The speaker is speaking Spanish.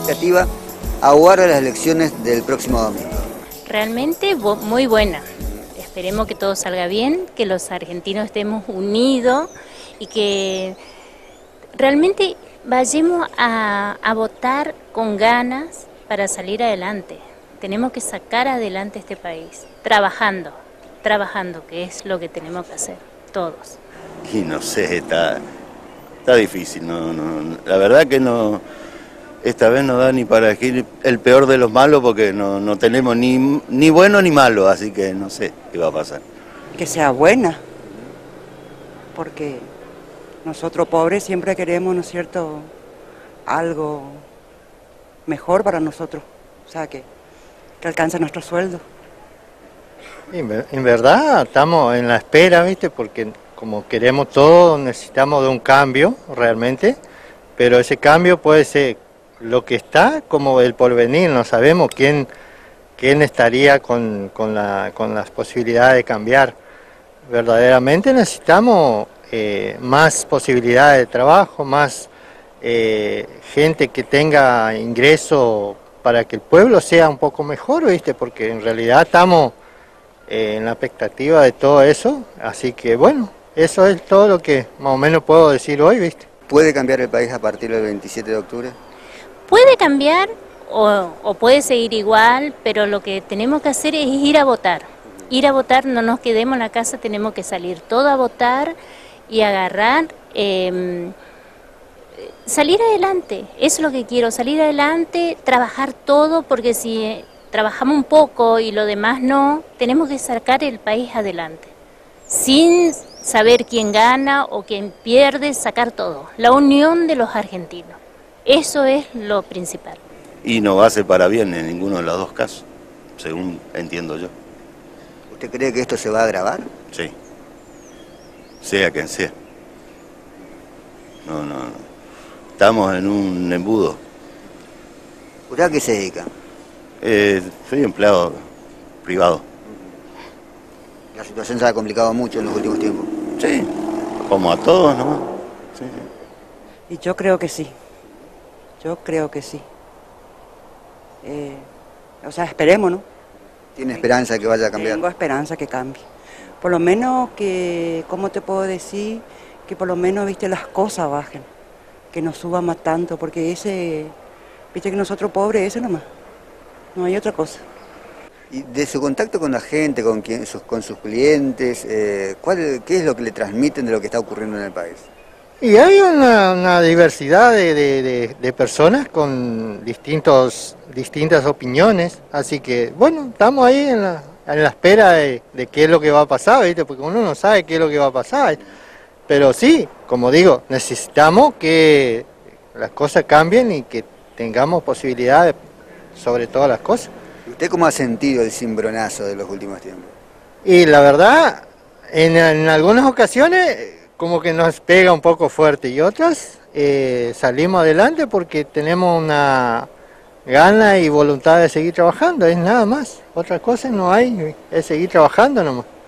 expectativa aguarda las elecciones del próximo domingo? Realmente muy buena. Esperemos que todo salga bien, que los argentinos estemos unidos y que realmente vayamos a votar con ganas para salir adelante. Tenemos que sacar adelante este país, trabajando, que es lo que tenemos que hacer, todos. Y no sé, está difícil, la verdad que no, esta vez no da ni para elegir el peor de los malos porque no tenemos ni bueno ni malo, así que no sé qué va a pasar. Que sea buena, porque nosotros pobres siempre queremos, ¿no es cierto?, algo mejor para nosotros, o sea, que alcance nuestro sueldo. En verdad estamos en la espera, ¿viste? Porque como queremos todo, necesitamos de un cambio realmente, pero ese cambio puede ser lo que está como el porvenir, no sabemos quién estaría con las posibilidades de cambiar. Verdaderamente necesitamos más posibilidades de trabajo, más gente que tenga ingreso para que el pueblo sea un poco mejor, ¿viste? Porque en realidad estamos en la expectativa de todo eso, así que bueno, eso es todo lo que más o menos puedo decir hoy, ¿viste? ¿Puede cambiar el país a partir del 27 de octubre? Puede cambiar o puede seguir igual, pero lo que tenemos que hacer es ir a votar. Ir a votar, no nos quedemos en la casa, tenemos que salir todos a votar y agarrar, salir adelante. Eso es lo que quiero, salir adelante, trabajar todo, porque si trabajamos un poco y lo demás no, tenemos que sacar el país adelante. Sin saber quién gana o quién pierde, sacar todo. La unión de los argentinos. Eso es lo principal. Y no va a ser para bien en ninguno de los dos casos, según entiendo yo. ¿Usted cree que esto se va a agravar? Sí. Sea quien sea. No. Estamos en un embudo. ¿Usted a qué se dedica? Soy empleado privado. La situación se ha complicado mucho en los últimos tiempos. Sí, como a todos, ¿no? Sí. Y yo creo que sí. O sea, esperemos, ¿no? ¿Tiene esperanza de que vaya a cambiar? Tengo esperanza que cambie. Por lo menos que, ¿cómo te puedo decir? Que por lo menos, viste, las cosas bajen. Que no suba más tanto, porque viste que nosotros pobres, ese nomás. No hay otra cosa. Y de su contacto con la gente, con sus clientes, ¿qué es lo que le transmiten de lo que está ocurriendo en el país? Y hay una diversidad de personas con distintas opiniones, así que bueno, estamos ahí en la espera de qué es lo que va a pasar, ¿viste? Porque uno no sabe qué es lo que va a pasar, pero sí, como digo, necesitamos que las cosas cambien y que tengamos posibilidades sobre todas las cosas. ¿Usted cómo ha sentido el cimbronazo de los últimos tiempos? Y la verdad, en algunas ocasiones como que nos pega un poco fuerte y otras salimos adelante porque tenemos una gana y voluntad de seguir trabajando, es nada más. Otra cosa no hay, es seguir trabajando nomás.